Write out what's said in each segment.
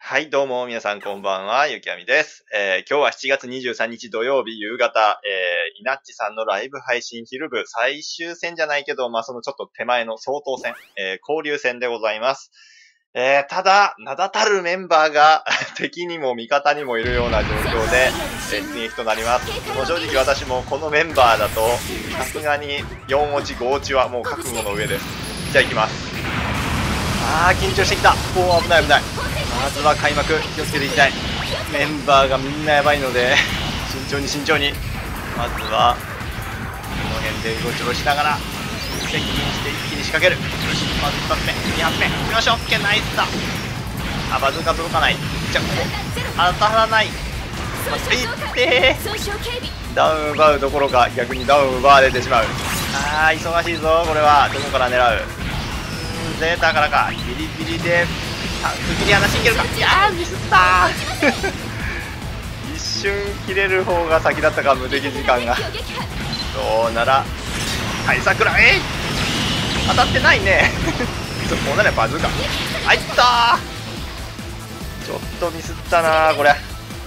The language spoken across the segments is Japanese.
はい、どうも、皆さんこんばんは、ゆきあみです。今日は7月23日土曜日夕方、いなっちさんのライブ配信昼部最終戦じゃないけど、そのちょっと手前の相当戦、交流戦でございます。ただ、名だたるメンバーが敵にも味方にもいるような状況で、出撃となります。もう正直私もこのメンバーだと、さすがに4落ち5落ちはもう覚悟の上です。じゃあ行きます。緊張してきた。おー、危ない危ない。まずは開幕、気をつけていきたい。メンバーがみんなやばいので、慎重に慎重に。まずは、この辺でうろちょろしながら、接近して一気に仕掛ける。よし、まず1発目、2発目。よし、オッケー、ナイスだ。バズーカ届かない。じゃあ、ここ、当たらない。いってー。ダウン奪うどころか、逆にダウン奪われてしまう。忙しいぞ、これは。どこから狙う？ゼータからか。ギリギリで、切り離しいけるか。いやー、ミスったー一瞬切れる方が先だったか、無敵時間が。どうなら対策ら当たってないねこうならバズーカ。あいったー。ちょっとミスったなー、これ。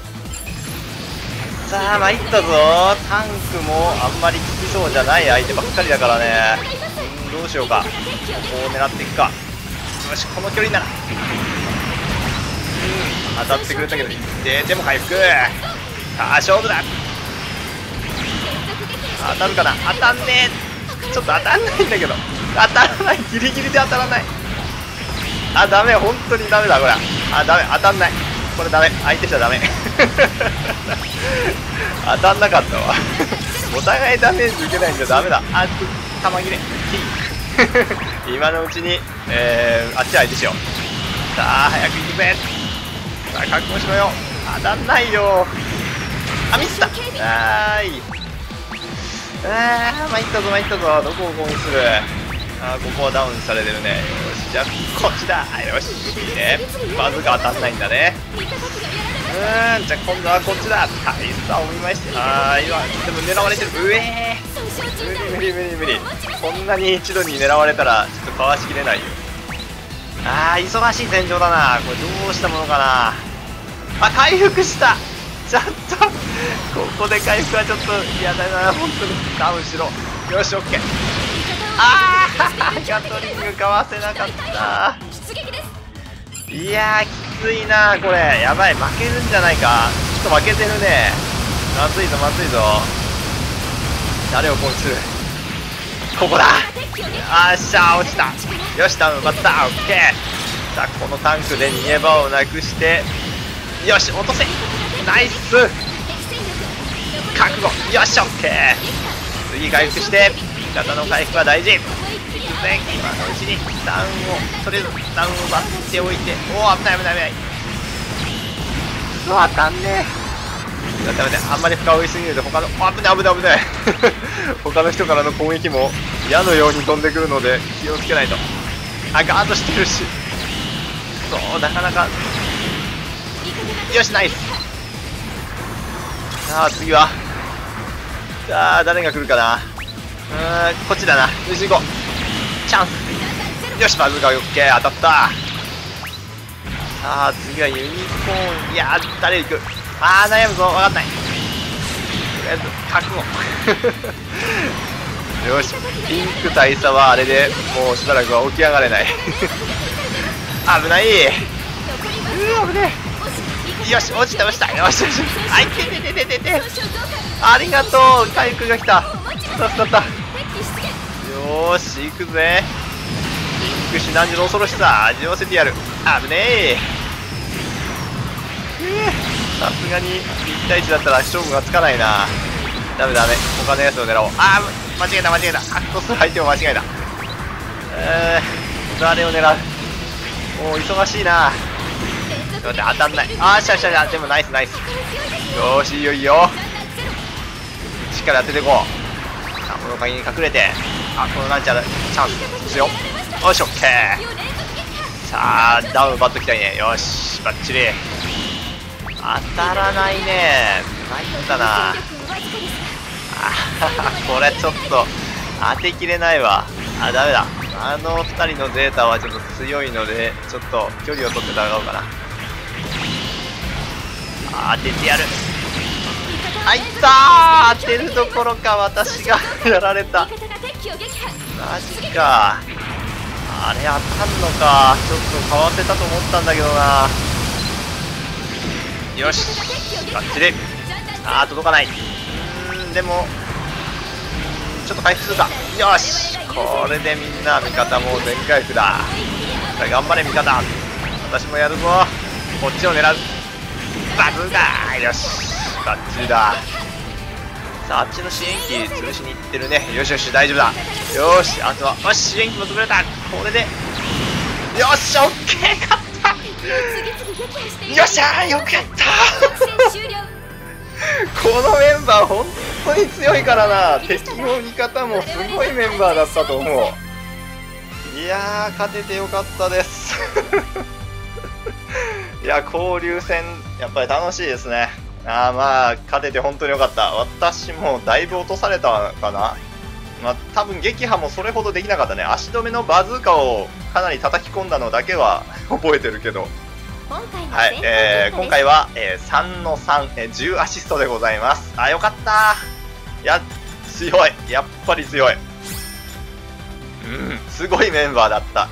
さあ参ったぞ。タンクもあんまり効きそうじゃない相手ばっかりだからね。どうしようか。ここを狙っていくか。よし、この距離なら当たってくれたけど、でも回復。さあ勝負だ。当たるかな。当たんねえ。ちょっと当たんないんだけど、当たらない。ギリギリで当たらない。ダメ、本当にダメだこれ。ダメ、当たんない。これダメ、相手じゃダメ当たんなかったわお互いダメージ受けないんじゃダメだ。弾切れ今のうちに、あっち相手しよう。さあ早く行くぜ。さあ覚悟しろよ。当たんないよ。ミスった。参ったぞ参ったぞ。どこを攻撃する。ここはダウンされてるね。よし、じゃあこっちだ。よし、いいね。バズが当たんないんだね。じゃあ今度はこっちだ。大差を見まして。今でも狙われてる。無理。こんなに一度に狙われたらちょっとかわしきれないよ。忙しい戦場だな。これどうしたものかな。回復した。ちょっとここで回復はちょっと嫌だな。本当にダウンしろ。よし、オッケー。ガトリングかわせなかった。いやー、きついなこれ。やばい、負けるんじゃないか。ちょっと負けてるね。まずいぞ。誰を攻撃する。ここだ。しゃー、落ちた。よし、ダウン奪った。オッケー。さあこのタンクで逃げ場をなくして、よし、落とせ。ナイス覚悟。よし、オッケー。次回復して、味方の回復は大事。いくぜ。今のうちにダウンを、とりあえずダウンを奪っておいて。危ない。当たんねえ。ダメだ。あんまり深追いすぎると他の、危ない他の人からの攻撃も矢のように飛んでくるので気をつけないと。ガードしてるし。なかなか。よし、ナイス。さあ次は、誰が来るかな。こっちだな。よし、行こう。チャンス。よし、バズーカ。オッケー、当たった。さあ次はユニコーン。いやー、誰行く。悩むぞ。分かんない。とりあえず覚悟よし、ピンク大佐はあれでもうしばらくは起き上がれない危ない。危ねえ。よし、落ちた。よし。てありがとう。回復が来た。助かった。よーし、行くぜ。ピンクシナンジの恐ろしさ味わわせてやる。危ねえ。さすがに1対1だったら勝負がつかないな。ダメ。他のやつを狙おう。間違えた。ハッとする相手を間違えた。誰を狙う。忙しいな。ちょっと待って、当たんない。でもナイス。よーし、いいよ。しっかり当てていこう。さあこの鍵に隠れて、このランチャーチャンスですよ。よし、オッケー。さあダウン奪っときたいね。よし、バッチリ。当たらないね。参ったな。これちょっと当てきれないわ。ダメだ。2人のゼータはちょっと強いので、ちょっと距離を取って戦おうかな。 当ててやる。あいったー、当てるどころか私がやられた。マジか。あれ当たんのか。ちょっとかわせたと思ったんだけどな。よし、バッチリ。届かない。でもちょっと回復するか。よし、これでみんな味方も全回復だ。頑張れ味方、私もやるぞ。こっちを狙う。バズーカ、よし、バッチリだ。さあ、あっちの支援機潰しに行ってるね。よしよし、大丈夫だ。よし、あとは、よし、支援機も潰れた。これでよし、オッケー、勝った。よっしゃー、よくやったこのメンバー本当に強いからな。敵も味方もすごいメンバーだったと思う。いやー、勝ててよかったですいや、交流戦やっぱり楽しいですね。まあ勝てて本当によかった。私もだいぶ落とされたかな。多分撃破もそれほどできなかったね。足止めのバズーカをかなり叩き込んだのだけは覚えてるけど、はい、今回は、3の3、10アシストでございます。よかったー。強い。やっぱり強い。すごいメンバーだった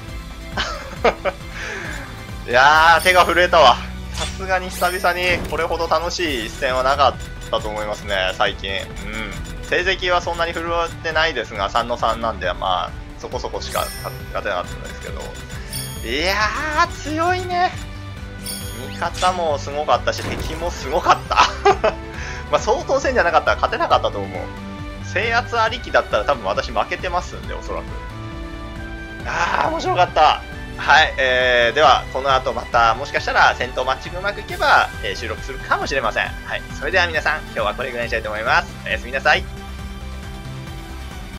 いやー、手が震えたわ。さすがに久々にこれほど楽しい一戦はなかったと思いますね、最近。成績はそんなに振るわってないですが、3の3なんで、まあ、そこそこしか勝てなかったんですけど。いやー、強いね。味方もすごかったし、敵もすごかったまあ相当戦じゃなかったら勝てなかったと思う。制圧ありきだったら多分私負けてますんで、おそらく。面白かった。はい、ではこの後またもしかしたら戦闘マッチングうまくいけば、収録するかもしれません。はい、それでは皆さん今日はこれぐらいにしたいと思います。おやすみなさい。